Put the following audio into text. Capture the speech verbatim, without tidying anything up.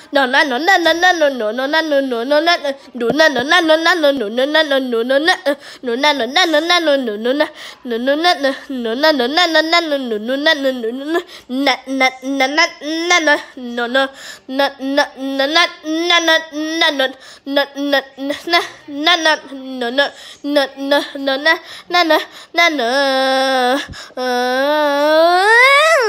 no na no na na na no no no na no no no na no na no na no na no no no na no no no na no na no na no na no no no na no no na no na no na no na no no no na no no no na na na na na na no no na na na na na na na no na na na na na no no na na na na na na na na